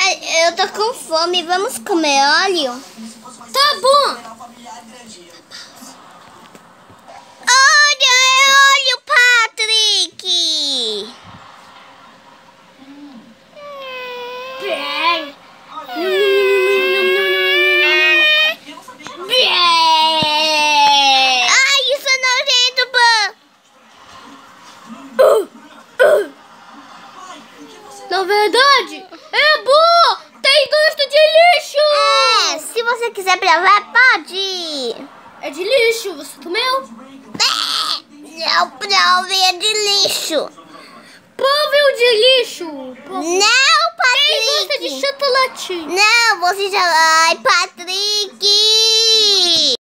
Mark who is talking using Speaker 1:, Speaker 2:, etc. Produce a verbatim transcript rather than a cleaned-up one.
Speaker 1: eu tô com fome. Vamos comer óleo?
Speaker 2: Tá bom.
Speaker 1: Olha, olha o Patrick.
Speaker 2: Bem.
Speaker 1: Ai, isso é nojento, Pan.
Speaker 2: Uh, uh. Na verdade, é bom. Tem gosto de lixo.
Speaker 1: É, se você quiser provar, pode.
Speaker 2: É de lixo. Você comeu?
Speaker 1: Não prove, é de lixo.
Speaker 2: Prove o de lixo. Prove.
Speaker 1: Não,
Speaker 2: Tem gosto
Speaker 1: Patrick.
Speaker 2: de chocolate.
Speaker 1: Não, você já... Ai, Patrick.